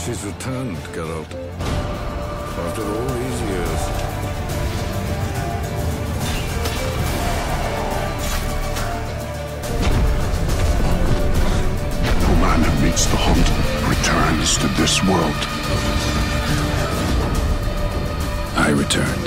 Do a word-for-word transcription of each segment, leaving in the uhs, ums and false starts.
She's returned, Geralt. After all these years. No man who meets the hunt returns to this world. I returned.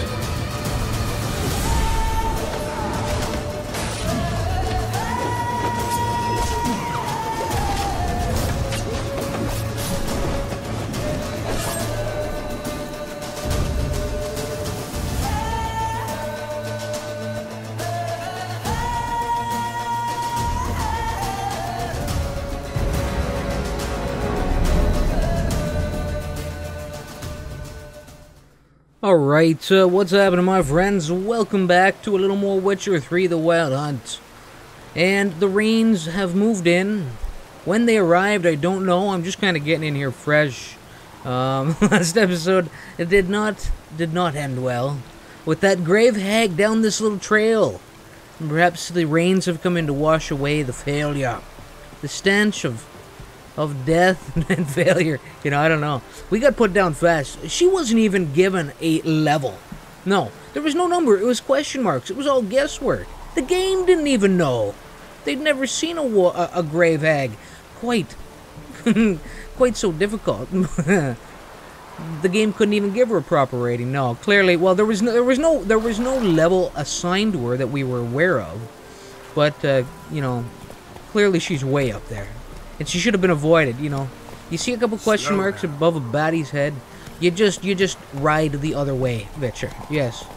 Alright, uh, what's happening, my friends? Welcome back to a little more Witcher three The Wild Hunt. And the rains have moved in. When they arrived, I don't know. I'm just kind of getting in here fresh. Um, last episode, it did not, did not end well. With that grave hag down this little trail. And perhaps the rains have come in to wash away the failure. The stench of... of death and failure. You know, I don't know. We got put down fast. She wasn't even given a level. No, there was no number. It was question marks. It was all guesswork. The game didn't even know. They'd never seen a, a, a grave hag quite, quite so difficult. The game couldn't even give her a proper rating. No, clearly, well, there was no, there was no, there was no level assigned to her that we were aware of. But uh, you know, clearly she's way up there. And she should have been avoided, you know. You see a couple question Slow marks down. above a baddie's head, you just you just ride the other way, Witcher. Yes.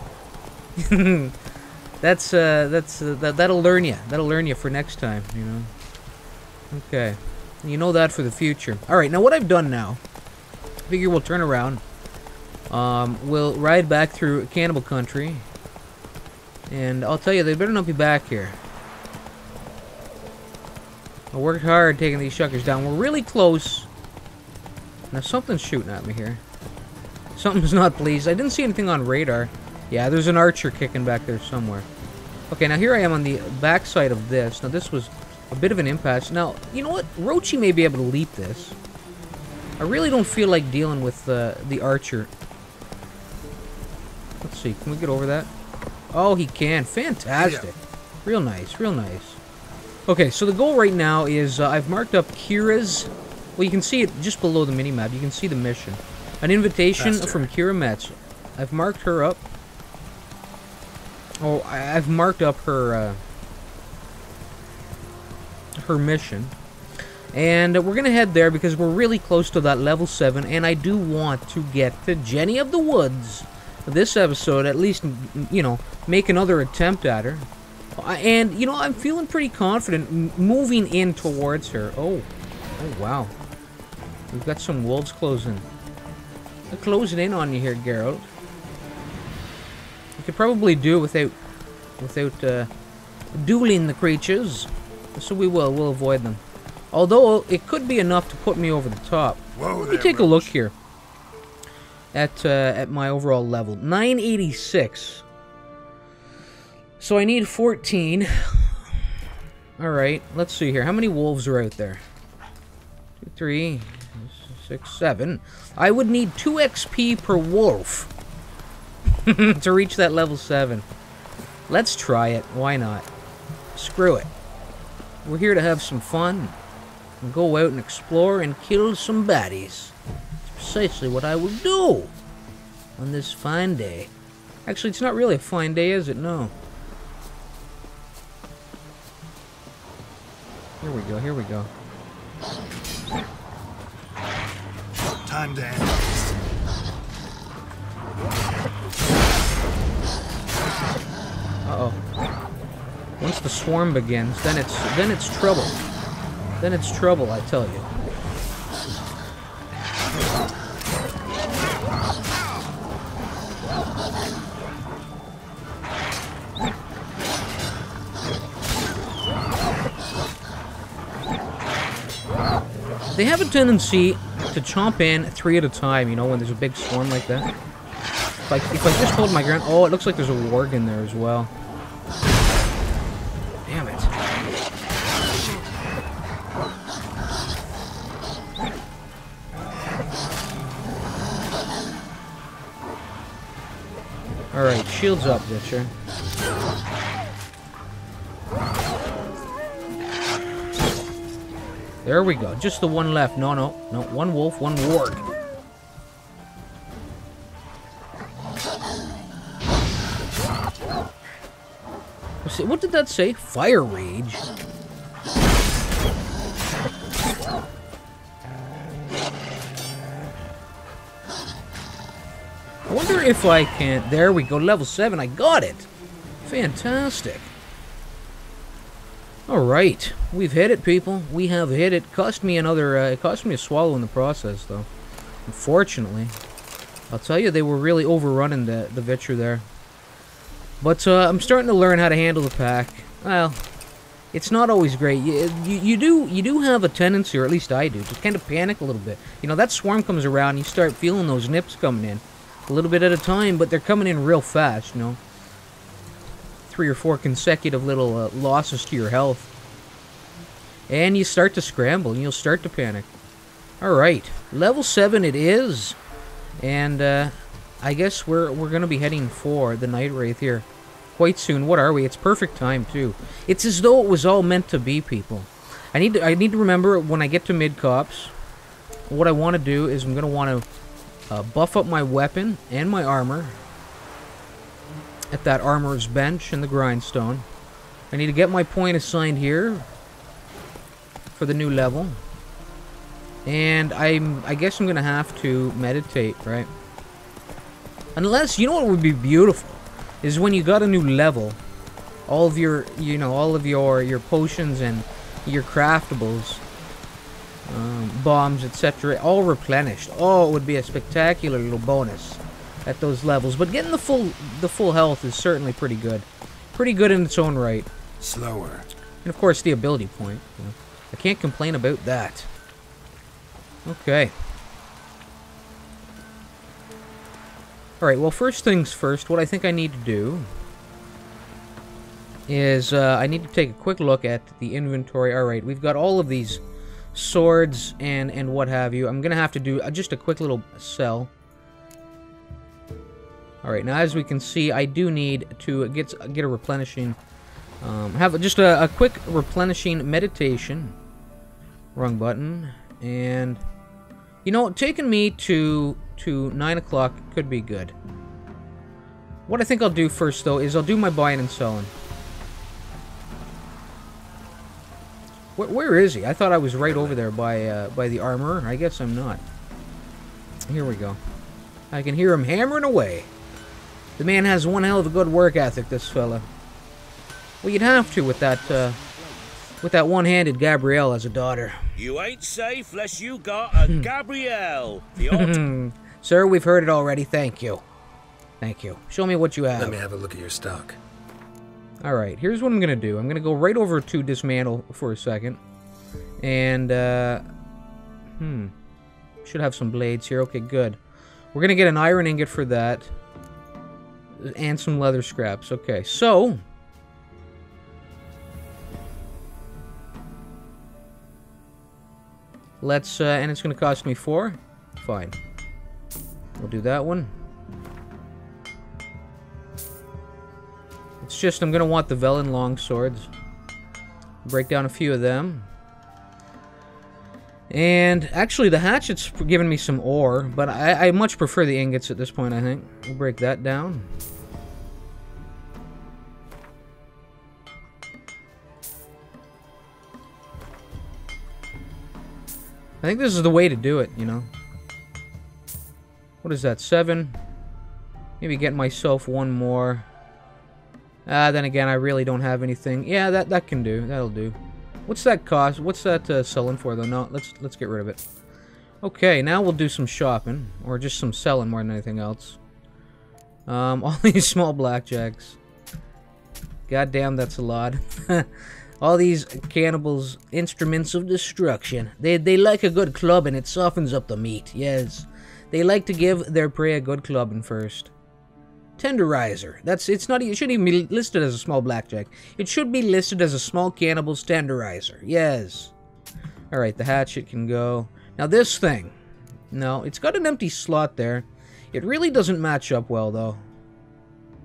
that's uh that's uh, that that'll learn you. That'll learn you for next time, you know. Okay. You know that for the future. All right, now what I've done now, I figure we'll turn around. Um, we'll ride back through Cannibal Country. And I'll tell you, they better not be back here. I worked hard taking these shuckers down. We're really close. Now something's shooting at me here. Something's not pleased. I didn't see anything on radar. Yeah, there's an archer kicking back there somewhere. Okay, now here I am on the backside of this. Now this was a bit of an impasse. Now, you know what? Rochi may be able to leap this. I really don't feel like dealing with uh, the archer. Let's see. Can we get over that? Oh, he can. Fantastic. Yeah. Real nice. Real nice. Okay, so the goal right now is, uh, I've marked up Kira's, well, you can see it just below the minimap, you can see the mission. An invitation Master. from Kira Metz. I've marked her up. Oh, I I've marked up her, uh, her mission. And uh, we're gonna head there because we're really close to that level seven, and I do want to get to Jenny of the Woods this episode, at least, you know, make another attempt at her. And, you know, I'm feeling pretty confident m moving in towards her. Oh. Oh, wow. We've got some wolves closing. They're closing in on you here, Geralt. You could probably do it without, without, uh, dueling the creatures. So we will. We'll avoid them. Although, it could be enough to put me over the top. Whoa Let me there, take a look Roach. here. At, uh, at my overall level. nine eighty-six. So I need fourteen. Alright, let's see here. How many wolves are out there? Two, three, six, seven. I would need two X P per wolf to reach that level seven. Let's try it. Why not? Screw it. We're here to have some fun. And go out and explore and kill some baddies. It's precisely what I will do on this fine day. Actually, it's not really a fine day, is it? No. Here we go, here we go. Time to end. Uh-oh. Once the swarm begins, then it's then it's trouble. Then it's trouble, I tell you. They have a tendency to chomp in three at a time, you know, when there's a big swarm like that. If I, if I just hold my ground... Oh, it looks like there's a warg in there as well. Damn it. Alright, shields up, Witcher. There we go. Just the one left. No, no. No, one wolf, one warg. What did that say? Fire rage? I wonder if I can... There we go, level seven. I got it. Fantastic. Alright. We've hit it, people. We have hit it. Cost me another... Uh, it cost me a swallow in the process, though. Unfortunately. I'll tell you, they were really overrunning the, the Vitcher there. But uh, I'm starting to learn how to handle the pack. Well, it's not always great. You, you, you do you do have a tendency, or at least I do, to kind of panic a little bit. You know, that swarm comes around, you start feeling those nips coming in. A little bit at a time, but they're coming in real fast, you know. Three or four consecutive little uh, losses to your health. And you start to scramble, and you'll start to panic. Alright, level seven it is. And, uh... I guess we're we're gonna be heading for the Night Wraith here quite soon. What are we? It's perfect time too. It's as though it was all meant to be, people. I need to I need to remember when I get to mid cops. What I want to do is I'm gonna want to uh, buff up my weapon and my armor at that armorer's bench and the grindstone. I need to get my point assigned here for the new level, and I'm I guess I'm gonna have to meditate, right? Unless, you know what would be beautiful? Is when you got a new level, all of your, you know, all of your, your potions and your craftables, um, bombs, et cetera, all replenished. Oh, it would be a spectacular little bonus at those levels. But getting the full, the full health is certainly pretty good. Pretty good in its own right. Slower. And of course, the ability point. You know, I can't complain about that. Okay. Alright, well, first things first, what I think I need to do is uh, I need to take a quick look at the inventory. Alright, we've got all of these swords and, and what have you. I'm going to have to do uh, just a quick little sell. Alright, now as we can see, I do need to get, get a replenishing... Um, have just a, a quick replenishing meditation. Wrong button. And... You know, taking me to... to nine o'clock could be good. What I think I'll do first, though, is I'll do my buying and selling. Where, where is he? I thought I was right over there by uh, by the armorer. I guess I'm not. Here we go. I can hear him hammering away. The man has one hell of a good work ethic, this fella. Well, you'd have to with that, uh, with that one-handed Gabrielle as a daughter. You ain't safe unless you got a Gabrielle. The old... Sir, we've heard it already. Thank you. Thank you. Show me what you have. Let me have a look at your stock. Alright, here's what I'm going to do. I'm going to go right over to Dismantle for a second. And, uh... Hmm. Should have some blades here. Okay, good. We're going to get an iron ingot for that. And some leather scraps. Okay, so... Let's, uh, and it's going to cost me four? Fine. We'll do that one. It's just, I'm going to want the Velen long swords. Break down a few of them. And, actually, the hatchet's giving me some ore, but I, I much prefer the ingots at this point, I think. We'll break that down. I think this is the way to do it, you know. What is that, seven? Maybe get myself one more. Ah, uh, then again, I really don't have anything. Yeah, that that can do. That'll do. What's that cost? What's that uh, selling for, though? No, let's let's get rid of it. Okay, now we'll do some shopping, or just some selling more than anything else. Um, all these small blackjacks. Goddamn, that's a lot. All these cannibals, instruments of destruction. They they like a good clubbing. It softens up the meat. Yes, they like to give their prey a good clubbing first. Tenderizer. That's it's not. It shouldn't even be listed as a small blackjack. It should be listed as a small cannibal's tenderizer. Yes. All right, the hatchet can go. Now this thing. No, it's got an empty slot there. It really doesn't match up well though.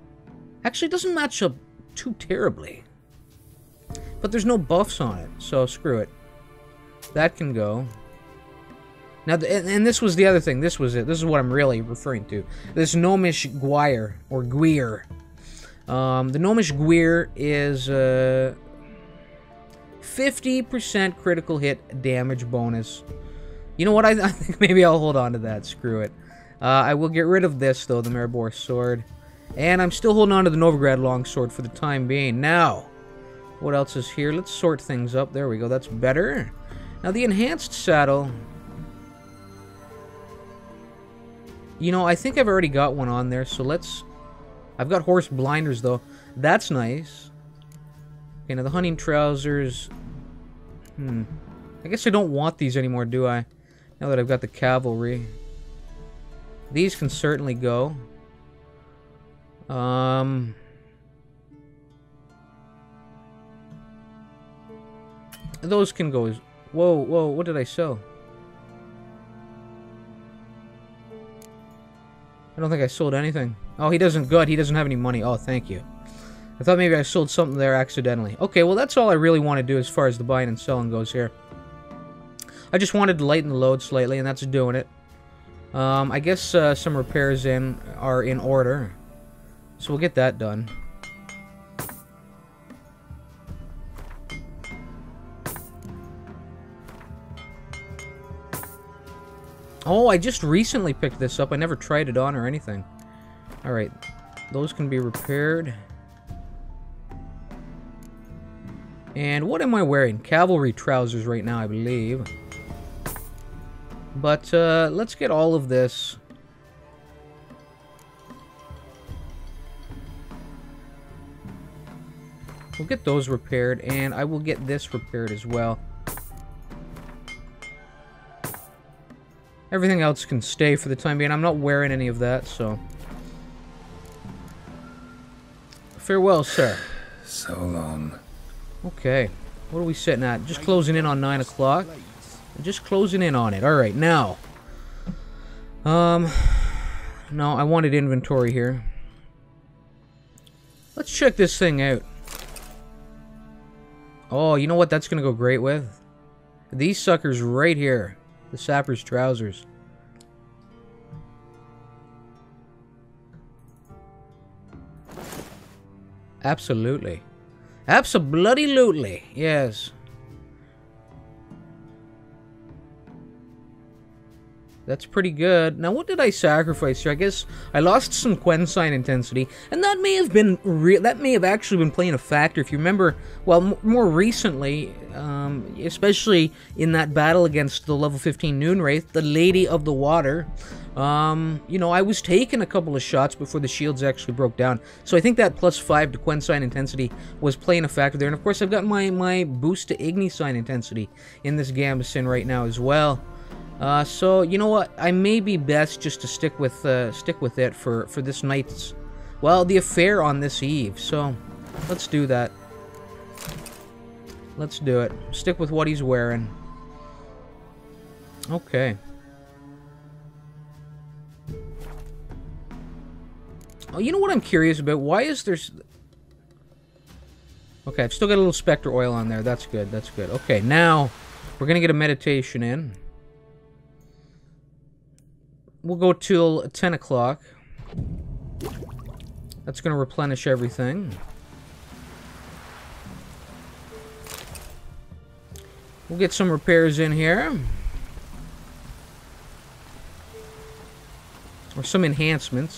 Actually, it doesn't match up too terribly. But there's no buffs on it, so screw it. That can go. Now, the, and, and this was the other thing. This was it. This is what I'm really referring to. This Gnomish Gwire, or Gwir. Um, the Gnomish Gwir is uh, fifty percent critical hit damage bonus. You know what? I, I think maybe I'll hold on to that. Screw it. Uh, I will get rid of this, though, the Maribor Sword. And I'm still holding on to the Novigrad Longsword for the time being. Now, what else is here? Let's sort things up. There we go. That's better. Now, the Enhanced Saddle. You know, I think I've already got one on there, so let's... I've got Horse Blinders, though. That's nice. Okay, now the Hunting Trousers... Hmm. I guess I don't want these anymore, do I? Now that I've got the Cavalry. These can certainly go. Um... Those can go as... Whoa, whoa, what did I sell? I don't think I sold anything. Oh, he doesn't... Good, he doesn't have any money. Oh, thank you. I thought maybe I sold something there accidentally. Okay, well, that's all I really want to do as far as the buying and selling goes here. I just wanted to lighten the load slightly, and that's doing it. Um, I guess uh, some repairs in are in order. So we'll get that done. Oh, I just recently picked this up. I never tried it on or anything. Alright. Those can be repaired. And what am I wearing? Cavalry trousers right now, I believe. But, uh, let's get all of this. We'll get those repaired, and I will get this repaired as well. Everything else can stay for the time being. I'm not wearing any of that, so... Farewell, sir. So long. Okay. What are we sitting at? Just closing in on nine o'clock. Just closing in on it. Alright, now. Um... No, I wanted inventory here. Let's check this thing out. Oh, you know what that's going to go great with? These suckers right here. The Sapper's Trousers. Absolutely. Abso-bloody-lutely. Yes. That's pretty good. Now, what did I sacrifice here? I guess I lost some Quensign intensity, and that may have been re that may have actually been playing a factor. If you remember, well, m more recently, um, especially in that battle against the level fifteen Noonwraith, the Lady of the Water, um, you know, I was taking a couple of shots before the shields actually broke down. So I think that plus five to Quensign intensity was playing a factor there. And of course, I've got my my boost to Ignisign intensity in this Gambeson right now as well. Uh, so you know what? I may be best just to stick with uh, stick with it for for this night's, well, the affair on this eve. So let's do that. Let's do it. Stick with what he's wearing. Okay. Oh, you know what I'm curious about? Why is there? Okay, I've still got a little Spectre oil on there. That's good. That's good. Okay, now we're gonna get a meditation in. We'll go till ten o'clock. That's going to replenish everything. We'll get some repairs in here. Or some enhancements.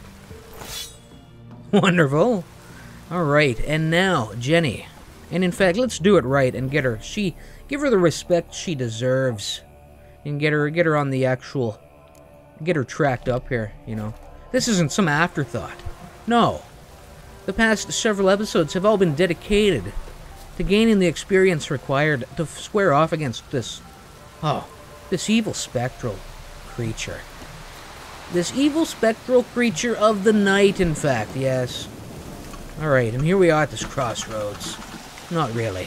Wonderful. Alright, and now, Jenny. And in fact, let's do it right and get her. She, give her the respect she deserves. And get her, get her on the actual... Get her tracked up here, you know. This isn't some afterthought. No. The past several episodes have all been dedicated to gaining the experience required to square off against this... Oh, this evil spectral creature. This evil spectral creature of the night, in fact, yes. Alright, and here we are at this crossroads. Not really.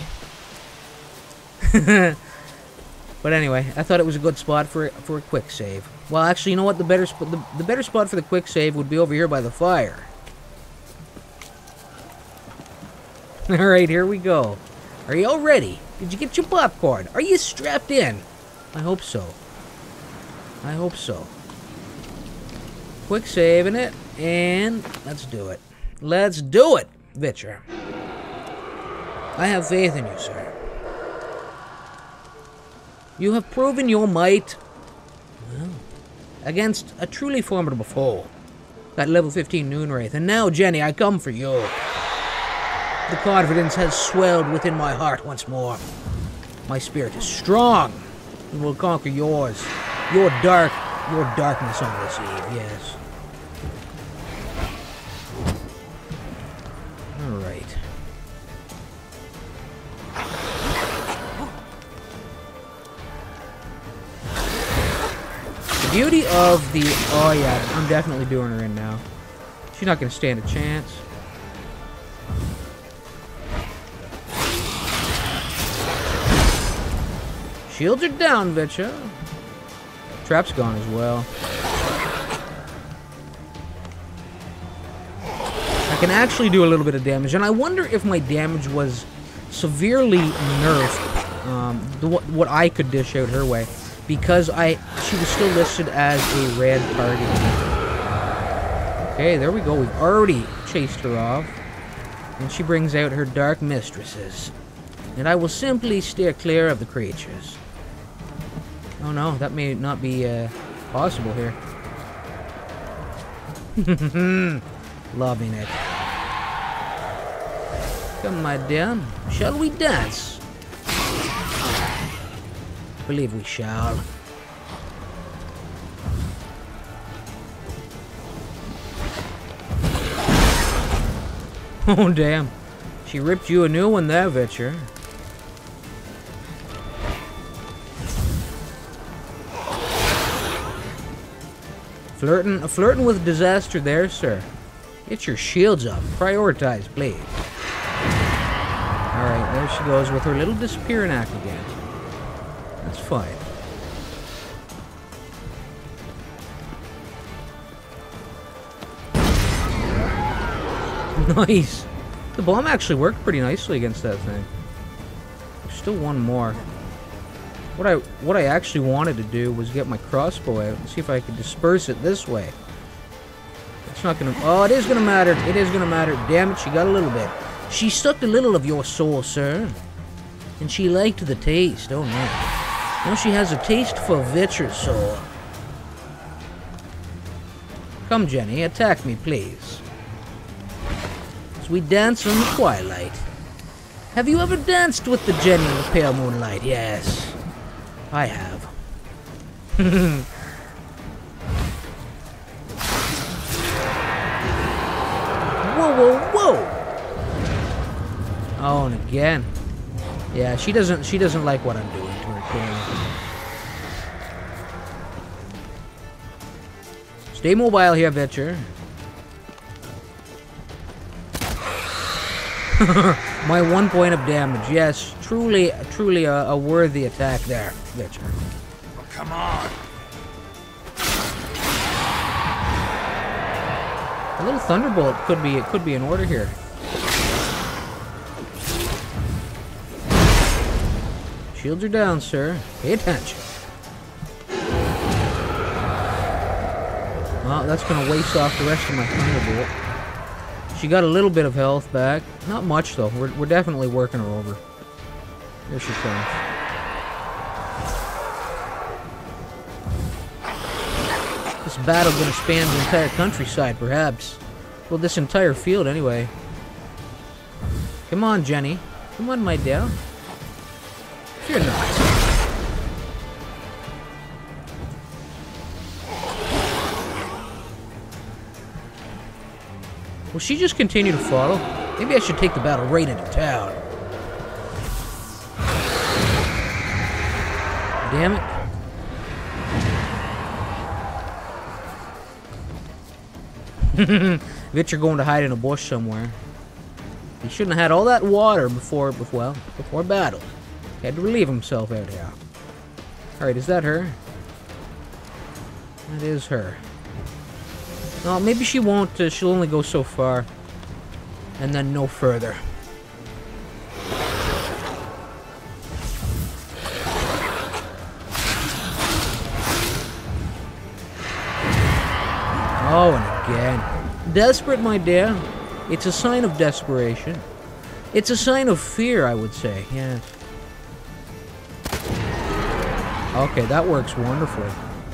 But anyway, I thought it was a good spot for for a quick save. Well, actually, you know what? The better sp the, the better spot for the quick save would be over here by the fire. Alright, here we go. Are you all ready? Did you get your popcorn? Are you strapped in? I hope so. I hope so. Quick saving it, and let's do it. Let's do it, Vitcher. I have faith in you, sir. You have proven your might, well, against a truly formidable foe. That level fifteen Noonwraith. And now, Jenny, I come for you. The confidence has swelled within my heart once more. My spirit is strong and will conquer yours. Your dark, your darkness on this eve, yes. Alright. The beauty of the... Oh yeah, I'm definitely doing her in now. She's not going to stand a chance. Shields are down, Vitcha. Trap's gone as well. I can actually do a little bit of damage, and I wonder if my damage was severely nerfed. Um, the, what, what I could dish out her way, because I she was still listed as a red target. Okay, there we go. We've already chased her off, and she brings out her dark mistresses, and I will simply steer clear of the creatures. Oh no, that may not be uh, possible here. Loving it. Come, my dear. Shall we dance? Believe we shall. Oh, damn. She ripped you a new one there, Vitcher. Flirting, flirting with disaster there, sir. Get your shields up. Prioritize, please. Alright, there she goes with her little disappearing act again. That's fine. Nice. The bomb actually worked pretty nicely against that thing. There's still one more. What I what I actually wanted to do was get my crossbow out and see if I could disperse it this way. It's not gonna... Oh, it is gonna matter. It is gonna matter. Damn it, she got a little bit. She sucked a little of your soul, sir. And she liked the taste. Oh, no. Now she has a taste for Vitcher's soul. Come, Jenny, attack me, please. As we dance in the twilight. Have you ever danced with the Jenny in the pale moonlight? Yes. I have. Whoa, whoa, whoa! Oh, and again. Yeah, she doesn't. She doesn't like what I'm doing to her. Stay mobile here, Vitcher. My one point of damage. Yes, truly, truly a, a worthy attack there, Vitcher. Oh, come on. A little thunderbolt could be. It could be in order here. Shields are down, sir. Pay attention. Well, that's gonna waste off the rest of my thunderbolt. She got a little bit of health back. Not much, though. We're, we're definitely working her over. Here she comes. This battle gonna span the entire countryside, perhaps. Well, this entire field, anyway. Come on, Jenny. Come on, my dear. Fear not. Will she just continue to follow? Maybe I should take the battle right into town. Damn it. Vitcher going to hide in a bush somewhere. He shouldn't have had all that water before, before, well, before battle. He had to relieve himself out here. Alright, is that her? That is her. No, maybe she won't. Uh, she'll only go so far. And then no further. Oh, and again. Desperate, my dear. It's a sign of desperation. It's a sign of fear, I would say. Yes. Okay, that works wonderfully.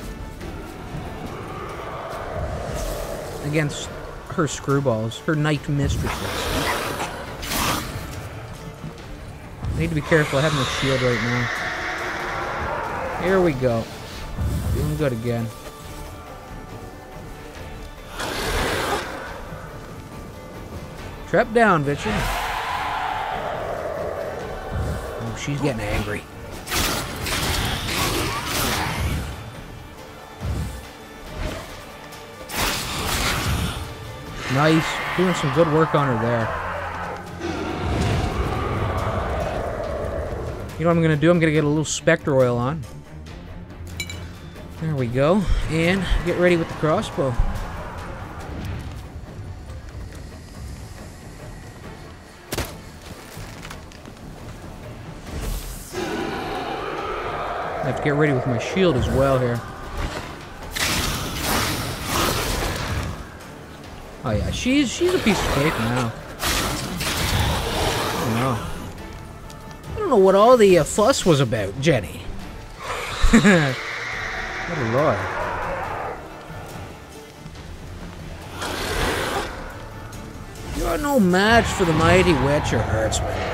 Against her screwballs, her knight mistresses. I need to be careful. I have no shield right now. Here we go. Feeling good again. Trap down, bitchin'. Oh, she's getting angry. Nice. Doing some good work on her there. You know what I'm going to do? I'm going to get a little Spectre Oil on. There we go. And get ready with the crossbow. I have to get ready with my shield as well here. Oh yeah, she's she's a piece of cake now. I don't know. I don't know what all the uh, fuss was about, Jenny. Good lord. You're no match for the mighty Witcher Herdsman.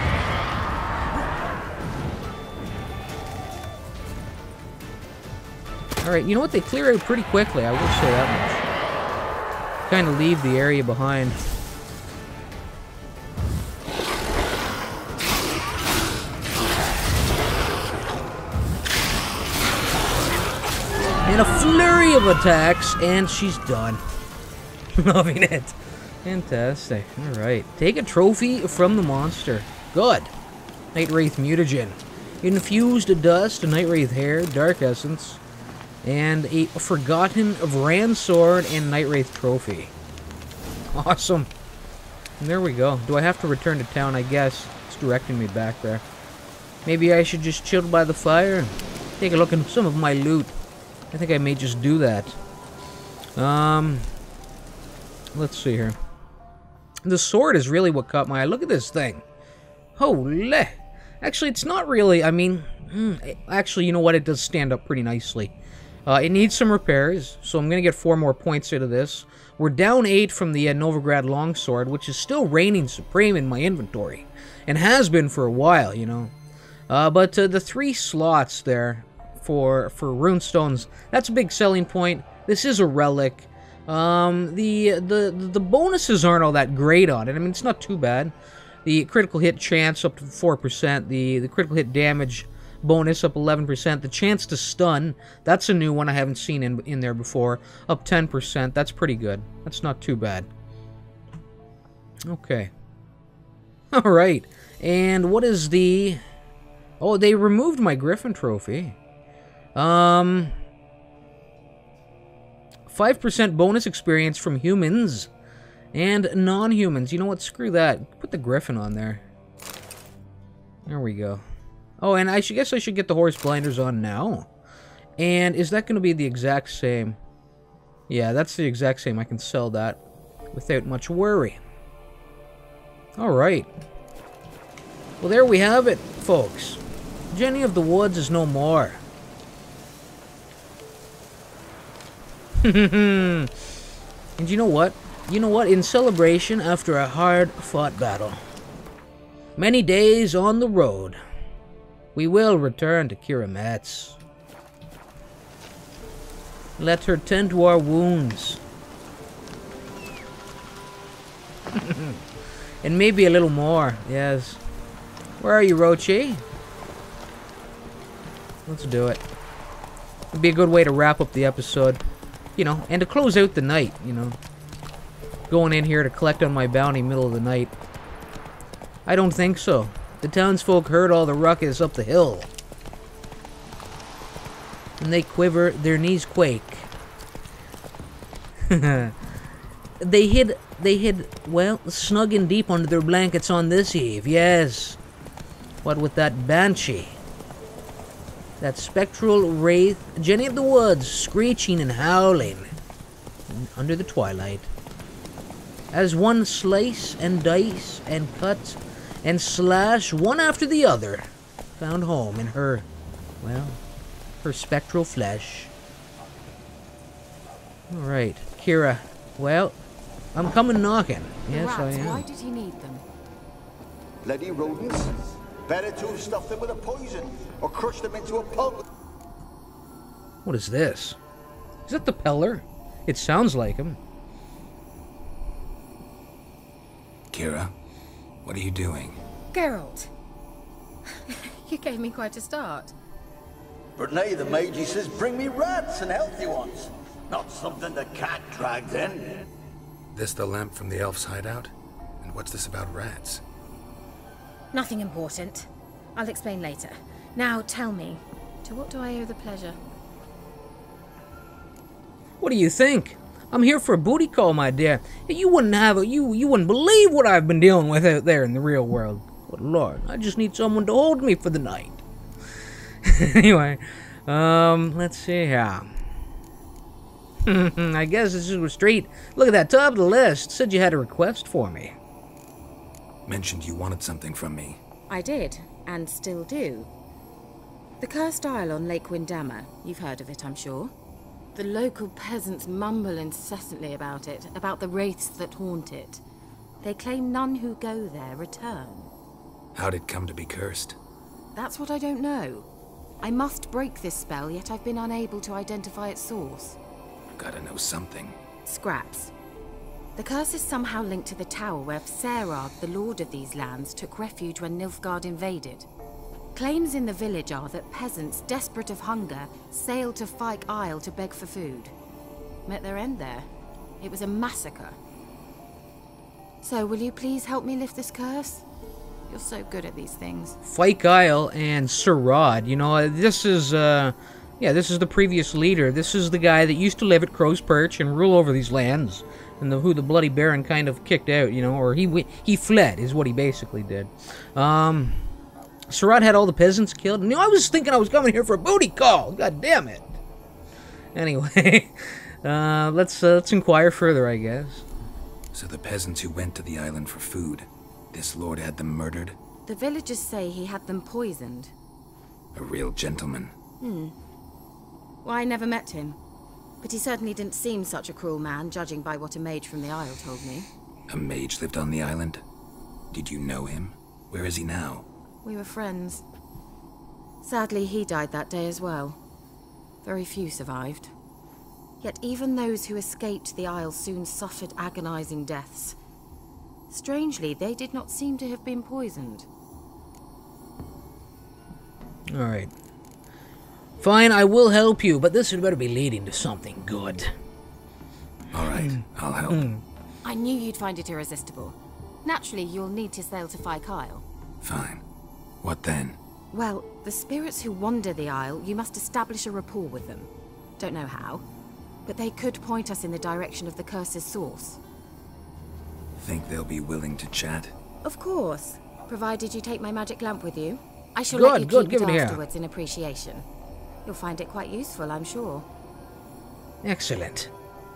Alright, you know what? They clear out pretty quickly, I will say that much. Kind of leave the area behind. And a flurry of attacks, and she's done. Loving it. Fantastic. Alright. Take a trophy from the monster. Good. Night Wraith Mutagen. Infused dust, Night Wraith hair, Dark Essence, and a Forgotten of Rand Sword and Night Wraith Trophy. Awesome. And there we go. Do I have to return to town? I guess. It's directing me back there. Maybe I should just chill by the fire and take a look at some of my loot. I think I may just do that. Um, let's see here. The sword is really what caught my eye. Look at this thing. Holy. Actually, it's not really, I mean, mm, actually, you know what? It does stand up pretty nicely. Uh, it needs some repairs, so I'm going to get four more points out of this. We're down eight from the uh, Novigrad Longsword, which is still reigning supreme in my inventory. And has been for a while, you know. Uh, but uh, the three slots there for for runestones, that's a big selling point. This is a relic. Um, the, the, the bonuses aren't all that great on it. I mean, it's not too bad. The critical hit chance up to four percent. The, the critical hit damage bonus up eleven percent. The chance to stun, that's a new one I haven't seen in, in there before. Up ten percent. That's pretty good. That's not too bad. Okay. Alright. And what is the... Oh, they removed my Griffin trophy. Um... five percent bonus experience from humans and non-humans. You know what? Screw that. Put the Griffin on there. There we go. Oh, and I should, guess I should get the horse blinders on now. And is that going to be the exact same? Yeah, that's the exact same. I can sell that without much worry. Alright. Well, there we have it, folks. Jenny of the Woods is no more. And you know what? You know what? In celebration after a hard-fought battle, many days on the road, we will return to Keira Metz. Let her tend to our wounds. And maybe a little more, yes. Where are you, Roche? Let's do it. It'd be a good way to wrap up the episode. You know, and to close out the night, you know. Going in here to collect on my bounty middle of the night. I don't think so. The townsfolk heard all the ruckus up the hill. And they quiver, their knees quake. They hid, they hid, well, snug and deep under their blankets on this eve, yes. What with that banshee? That spectral wraith, Jenny of the Woods, screeching and howling. under the twilight. As one slice and dice and cut and slash one after the other found home in her, well, her spectral flesh. Alright, Kira. Well, I'm coming knocking. The Yes, I rats, am. why did he need them? Bloody rodents. Better to have stuffed them with a poison or crushed them into a pulp. What is this? Is that the Peller? It sounds like him. Kira, what are you doing? Geralt. You gave me quite a start. But now the Magi says bring me rats and healthy ones. Not something the cat dragged in. This the lamp from the elf's hideout? And what's this about rats? Nothing important. I'll explain later. Now tell me, to what do I owe the pleasure? What do you think? I'm here for a booty call, my dear. You wouldn't have a, you you wouldn't believe what I've been dealing with out there in the real world. Good Lord, I just need someone to hold me for the night. Anyway, um, let's see here. I guess this is straight. Look at that top of the list. Said you had a request for me. Mentioned you wanted something from me. I did, and still do. The Cursed Isle on Lake Windammer. You've heard of it, I'm sure. The local peasants mumble incessantly about it, about the wraiths that haunt it. They claim none who go there return. How'd it come to be cursed? That's what I don't know. I must break this spell, yet I've been unable to identify its source. Gotta know something. Scraps. The curse is somehow linked to the tower where Serag, the lord of these lands, took refuge when Nilfgaard invaded. Claims in the village are that peasants, desperate of hunger, sailed to Fyke Isle to beg for food. Met their end there. It was a massacre. So, will you please help me lift this curse? You're so good at these things. Fyke Isle and Sir Rod. You know, this is, uh... yeah, this is the previous leader. This is the guy that used to live at Crow's Perch and rule over these lands. And the, who the Bloody Baron kind of kicked out, you know, or he he fled, is what he basically did. Um... Sir Rod had all the peasants killed, and you know, I was thinking I was coming here for a booty call. God damn it. Anyway, uh, let's uh, let's inquire further, I guess. So the peasants who went to the island for food, this lord had them murdered? The villagers say he had them poisoned. A real gentleman. Hmm. Well, I never met him. But he certainly didn't seem such a cruel man, judging by what a mage from the Isle told me. A mage lived on the island? Did you know him? Where is he now? We were friends. Sadly, he died that day as well. Very few survived. Yet even those who escaped the Isle soon suffered agonizing deaths. Strangely, they did not seem to have been poisoned. Alright. Fine, I will help you, but this had better be leading to something good. Alright, I'll help. I knew you'd find it irresistible. Naturally, you'll need to sail to Fyke Isle. Fine. What then? Well, the spirits who wander the Isle, you must establish a rapport with them. Don't know how, but they could point us in the direction of the curse's source. Think they'll be willing to chat? Of course, provided you take my magic lamp with you. I shall Good, let you good, keep give it it here. afterwards in appreciation. You'll find it quite useful, I'm sure. Excellent.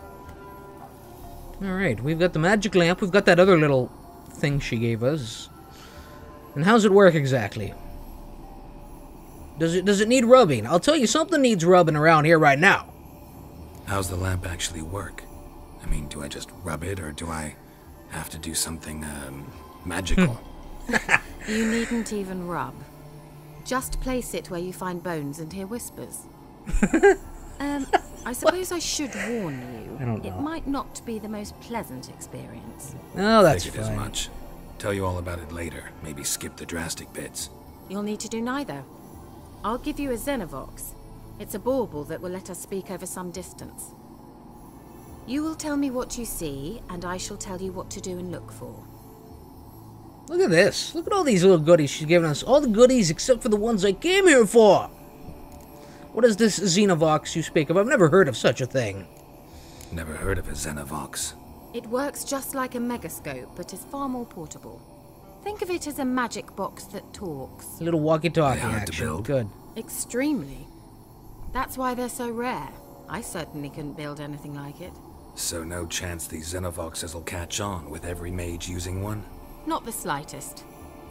Alright, we've got the magic lamp, we've got that other little thing she gave us. And how's it work exactly? Does it does it need rubbing? I'll tell you, something needs rubbing around here right now. How's the lamp actually work? I mean, do I just rub it, or do I have to do something, um, magical? You needn't even rub. Just place it where you find bones and hear whispers. um, I suppose I should warn you. I don't know. It might not be the most pleasant experience. Oh, that's Figured as fine. much. Tell you all about it later. Maybe skip the drastic bits. You'll need to do neither. I'll give you a Xenovox. It's a bauble that will let us speak over some distance. You will tell me what you see, and I shall tell you what to do and look for. Look at this. Look at all these little goodies she's given us. All the goodies except for the ones I came here for. What is this Xenovox you speak of? I've never heard of such a thing. Never heard of a Xenovox. It works just like a megascope, but is far more portable. Think of it as a magic box that talks. A little walkie-talkie Are they hard to action. build? Good. Extremely. That's why they're so rare. I certainly couldn't build anything like it. So no chance these Xenovoxes will catch on with every mage using one? Not the slightest.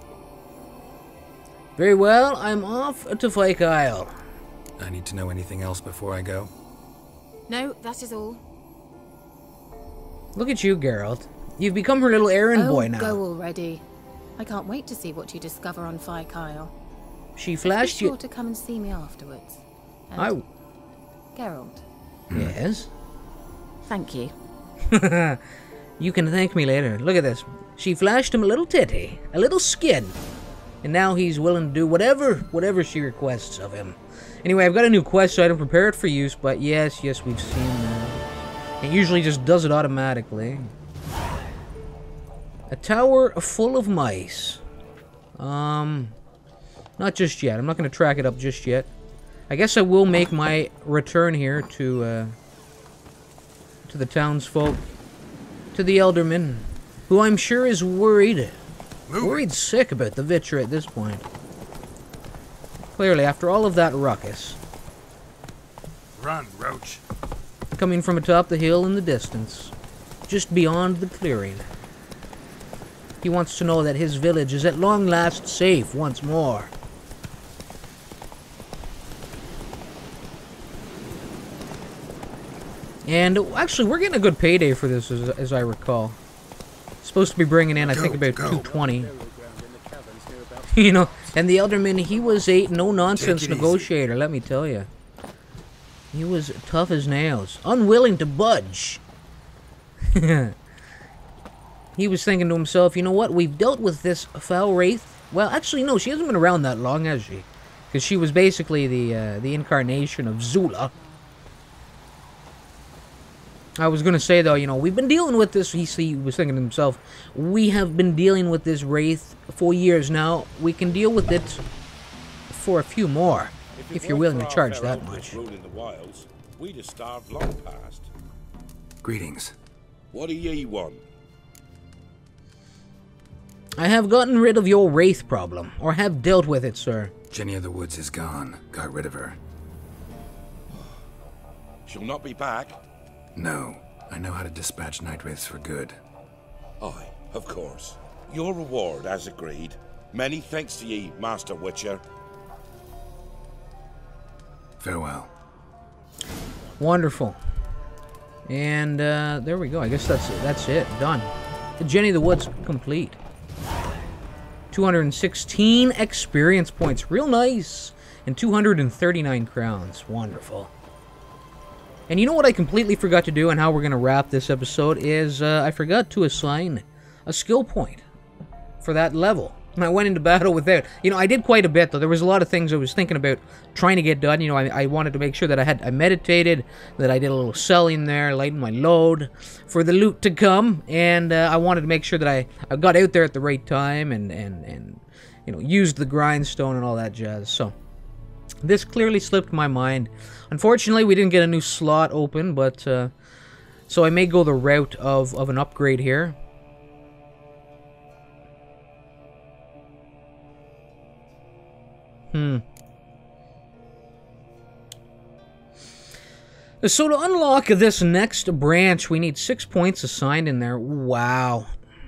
Very well, I'm off to Fyke Isle. I need to know anything else before I go? No, that is all. Look at you, Geralt. You've become her little errand oh, boy now. Go already. I can't wait to see what you discover on Fyke Isle. She flashed Be sure you. to come and see me afterwards. And I. Geralt. Yes. Thank you. You can thank me later. Look at this. She flashed him a little titty, a little skin, and now he's willing to do whatever, whatever she requests of him. Anyway, I've got a new quest item prepared for use, but yes, yes, we've seen that. It usually just does it automatically. A tower full of mice. Um, not just yet. I'm not going to track it up just yet. I guess I will make my return here to, uh, to the townsfolk, to the Elderman, who I'm sure is worried, worried sick about the Vitcher at this point. Clearly, after all of that ruckus. Run, Roach. Coming from atop the hill in the distance, just beyond the clearing. He wants to know that his village is at long last safe once more. And actually, we're getting a good payday for this, as, as I recall. Supposed to be bringing in, I think, about two twenty. You know, and the Elderman, he was a no-nonsense negotiator, let me tell you. He was tough as nails, unwilling to budge. He was thinking to himself, you know what, we've dealt with this foul wraith. Well, actually, no, she hasn't been around that long, has she? Because she was basically the uh, the incarnation of Zula. I was going to say, though, you know, we've been dealing with this, he, he was thinking to himself, we have been dealing with this wraith for years now. We can deal with it for a few more, if, if you're willing to charge that much. In the wilds, we'd have starved long past. Greetings. What do ye want? I have gotten rid of your wraith problem, or have dealt with it, sir. Jenny of the Woods is gone. Got rid of her. She'll not be back. No. I know how to dispatch night wraiths for good. Aye, of course. Your reward, as agreed. Many thanks to ye, Master Witcher. Farewell. Wonderful. And uh, there we go. I guess that's it. That's it. Done. The Jenny of the Woods complete. two hundred sixteen experience points. Real nice. And two hundred thirty-nine crowns. Wonderful. And you know what I completely forgot to do and how we're going to wrap this episode is uh, I forgot to assign a skill point for that level. And I went into battle without. You know, I did quite a bit, though. There was a lot of things I was thinking about trying to get done. You know, I, I wanted to make sure that I had I meditated, that I did a little selling there, lighten my load for the loot to come. And uh, I wanted to make sure that I, I got out there at the right time and, and, and, you know, used the grindstone and all that jazz. So this clearly slipped my mind. Unfortunately, we didn't get a new slot open, but uh, so I may go the route of, of an upgrade here. Hmm. So to unlock this next branch, we need six points assigned in there. Wow.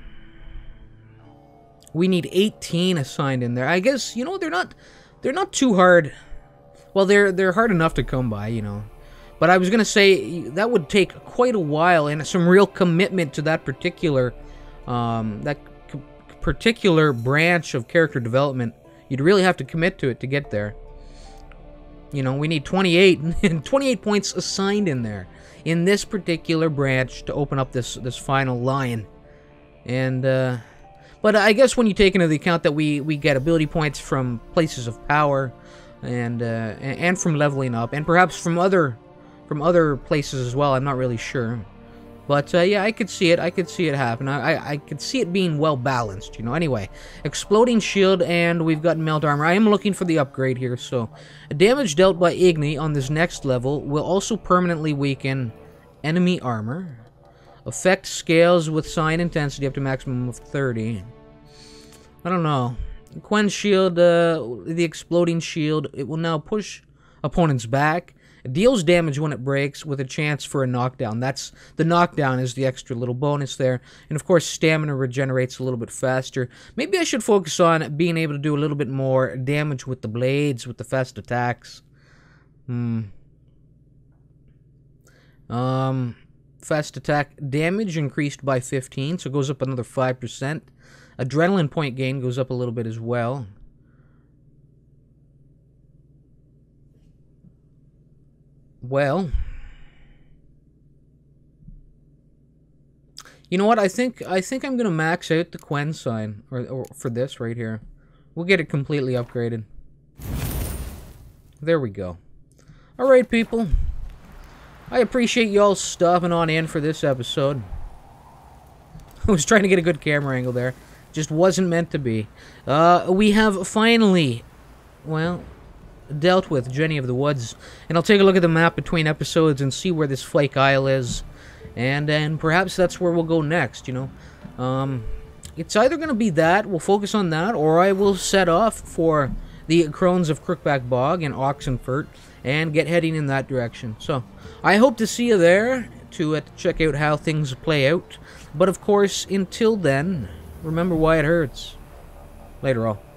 We need eighteen assigned in there. I guess, you know, they're not they're not too hard. Well, they're they're hard enough to come by, you know. But I was going to say that would take quite a while and some real commitment to that particular um, that c particular branch of character development. You'd really have to commit to it to get there. You know, we need twenty-eight and twenty-eight points assigned in there in this particular branch to open up this this final line. And uh, but I guess when you take into the account that we we get ability points from places of power and uh, and from leveling up, and perhaps from other from other places as well. I'm not really sure. But, uh, yeah, I could see it. I could see it happen. I, I, I could see it being well balanced, you know. Anyway, Exploding Shield, and we've got Melt Armor. I am looking for the upgrade here, so damage dealt by Igni on this next level will also permanently weaken enemy armor. Effect scales with sign intensity up to maximum of thirty. I don't know. Quen Shield, uh, the Exploding Shield, it will now push opponents back. It deals damage when it breaks with a chance for a knockdown. That's the knockdown is the extra little bonus there. And of course, stamina regenerates a little bit faster. Maybe I should focus on being able to do a little bit more damage with the blades, with the fast attacks. Hmm. Um, fast attack damage increased by fifteen, so it goes up another five percent. Adrenaline point gain goes up a little bit as well. Well, you know what? I think I think I'm gonna max out the Quen sign, or, or for this right here. We'll get it completely upgraded. There we go. All right, people. I appreciate y'all stopping on in for this episode. I was trying to get a good camera angle there, just wasn't meant to be. Uh, we have finally, well, dealt with Jenny of the Woods, and I'll take a look at the map between episodes and see where this Flake Isle is, and and perhaps that's where we'll go next, you know. Um, it's either going to be that, we'll focus on that, or I will set off for the Crones of Crookback Bog and Oxenfurt, and get heading in that direction. So, I hope to see you there to uh, check out how things play out, but of course, until then, remember why it hurts. Later all.